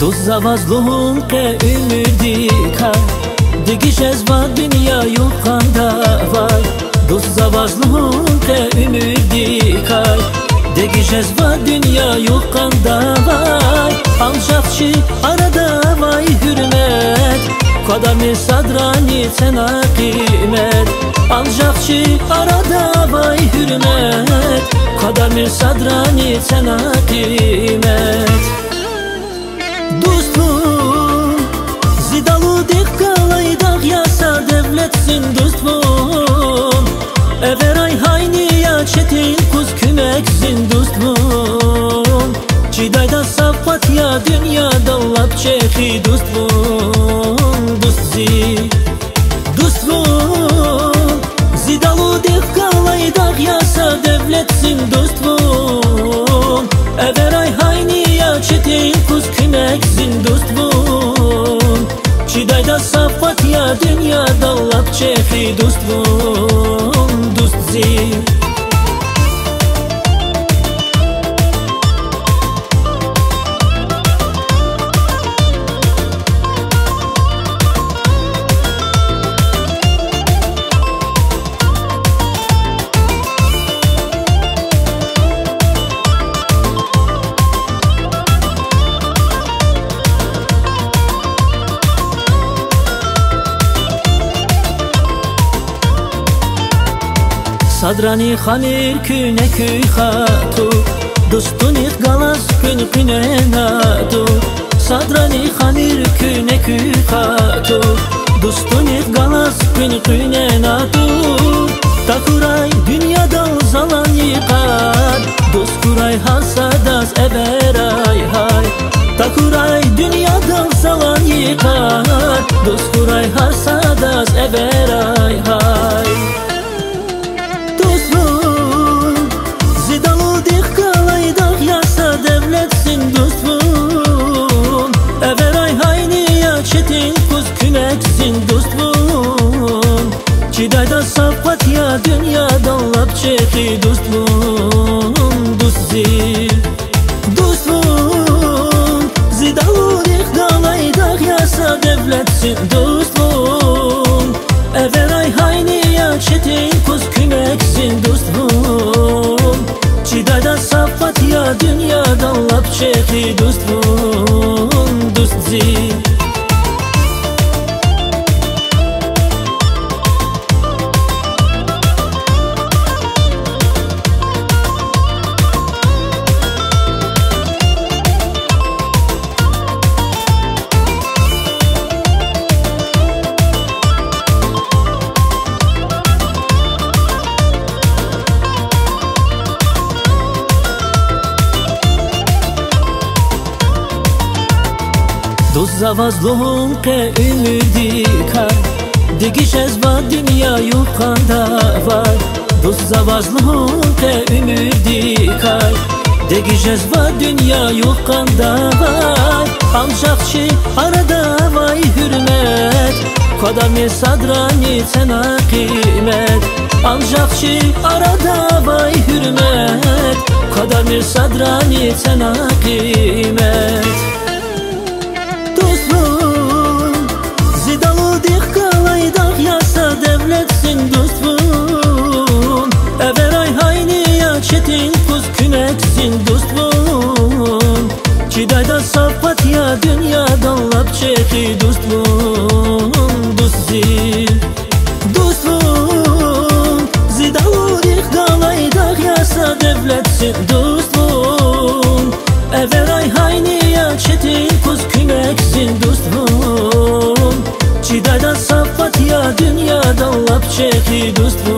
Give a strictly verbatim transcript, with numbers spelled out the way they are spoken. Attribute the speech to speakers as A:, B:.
A: Dost zavazluğun ke ümidika Digiş ezva dünya yukkanda var. Dost zavazluğun ke ümidika Digiş ezva dünya yukkanda var. Alçakçı arada vay hürmet Kadami sadrani sana kıymet. Alçakçı arada vay hürmet Kadami sadrani sana kıymet. Dostum zidalı dek kalaydak yasa devletsin dostum. Everay hayni ya çetin kuz kümeksin dostum. Cidayda safat ya dünyada lap çeki dostum. Dostzi dostum zidalı dek kalaydak yasa devletsin dostum. Everay hayni ya çetin kuz kümeksin dostum. Cidayda safat ya dünyada lap çeki dostum. Dostzi Sadrani khamir küne küy khatu Dostuni galas kün küne nadu. Sadrani khamir küne küy khatu Dostuni galas kün küne nadu. Takuray dünyada zalan yıkar Dost kuray hasadas everay hay. Takuray dünyada zalan yıkar Dost kuray hasadas everay hay. Zidalı dik kalaydak yasa devletsin dostum. Everay hayni ya çetin kuz kümeksin dostum. Cidayda safat ya dünyada lap çeki dostum. Dostzi dostum zidalı dik kalaydak yasa devletsin dostum. Everay hayni ya çetin kuz kümeksin dostum. Cidayda safat ya dünyada lap çeki dostum. Dostzi Dost zavazluğun ke ümidika Digiş ezva dünya yukkanda var. Dost zavazluğun ke ümidika Digiş ezva dünya yukkanda var. Alçakçı arada vay hürmet Kadami sadrani sana kıymet. Alçakçı arada vay hürmet Kadami sadrani sana kıymet. Zidalı dik kalaydak yasa devletsin dostum. Everay hayni ya çetin kuz kümeksin dostum. Cidayda safat ya dünyada lap çeki dostum. Dostzi dostum zidalı dik kalaydak yasa devletsin dostum. Everay hayni ya çetin kuz kümeksin dostum. Cidayda safat ya dünyada lap çeki dostum.